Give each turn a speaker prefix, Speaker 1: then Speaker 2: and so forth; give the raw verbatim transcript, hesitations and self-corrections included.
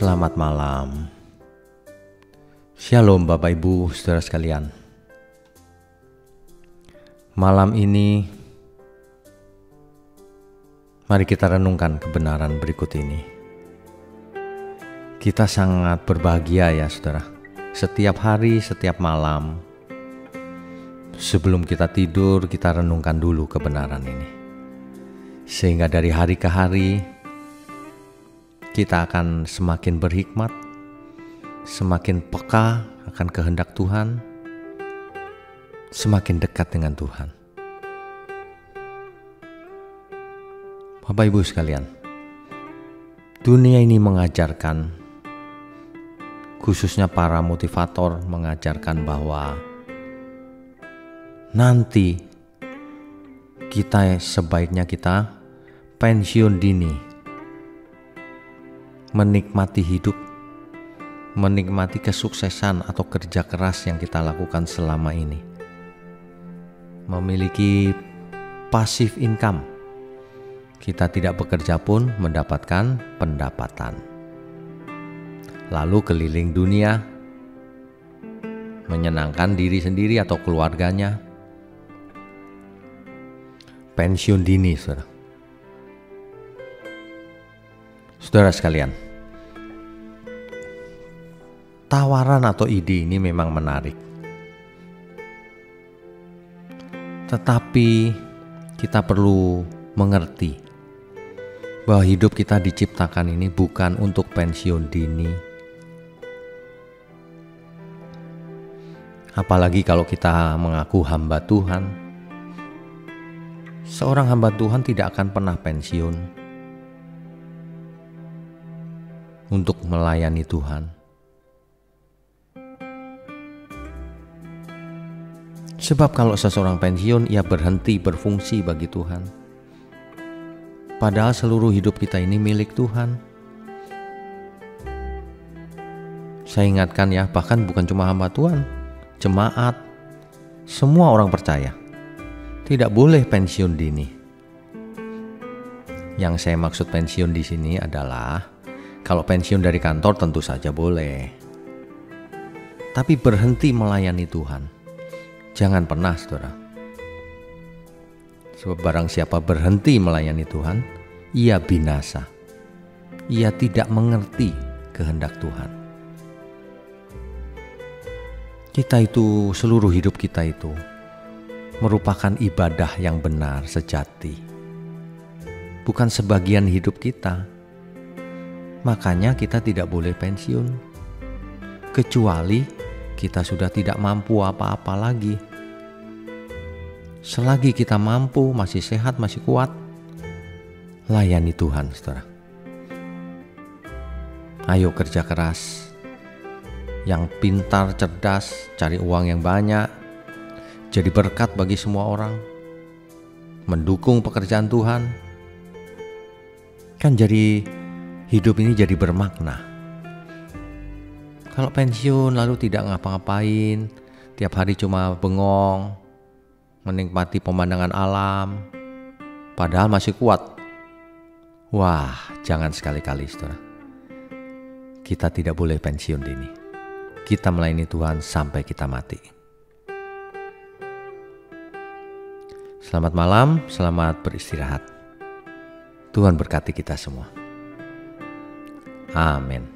Speaker 1: Selamat malam. Shalom Bapak Ibu, saudara sekalian. Malam ini mari kita renungkan kebenaran berikut ini. Kita sangat berbahagia ya saudara. Setiap hari, setiap malam, sebelum kita tidur, kita renungkan dulu kebenaran ini. Sehingga dari hari ke hari, kita akan semakin berhikmat, semakin peka akan kehendak Tuhan, semakin dekat dengan Tuhan. Bapak Ibu sekalian, dunia ini mengajarkan, khususnya para motivator mengajarkan bahwa nanti kita sebaiknya kita pensiun dini, menikmati hidup, menikmati kesuksesan atau kerja keras yang kita lakukan selama ini, memiliki passive income, kita tidak bekerja pun mendapatkan pendapatan, lalu keliling dunia, menyenangkan diri sendiri atau keluarganya, pensiun dini saudara. Saudara sekalian, tawaran atau ide ini memang menarik. Tetapi kita perlu mengerti bahwa hidup kita diciptakan ini bukan untuk pensiun dini. Apalagi kalau kita mengaku hamba Tuhan. Seorang hamba Tuhan tidak akan pernah pensiun untuk melayani Tuhan. Sebab kalau seseorang pensiun, ia berhenti berfungsi bagi Tuhan. Padahal seluruh hidup kita ini milik Tuhan. Saya ingatkan ya, bahkan bukan cuma hamba Tuhan, jemaat, semua orang percaya tidak boleh pensiun dini. Yang saya maksud pensiun di sini adalah kalau pensiun dari kantor tentu saja boleh, tapi berhenti melayani Tuhan jangan pernah saudara. Sebab barang siapa berhenti melayani Tuhan, ia binasa. Ia tidak mengerti kehendak Tuhan. Kita itu, seluruh hidup kita itu merupakan ibadah yang benar sejati, bukan sebagian hidup kita. Makanya kita tidak boleh pensiun, kecuali kita sudah tidak mampu apa-apa lagi. Selagi kita mampu, masih sehat, masih kuat, layani Tuhan saudara. Ayo kerja keras, yang pintar, cerdas, cari uang yang banyak, jadi berkat bagi semua orang, mendukung pekerjaan Tuhan. Kan jadi hidup ini jadi bermakna. Kalau pensiun lalu tidak ngapa-ngapain, tiap hari cuma bengong, menikmati pemandangan alam, padahal masih kuat. Wah, jangan sekali-kali saudara. Kita tidak boleh pensiun dini. Kita melayani Tuhan sampai kita mati. Selamat malam, selamat beristirahat. Tuhan berkati kita semua. Amin.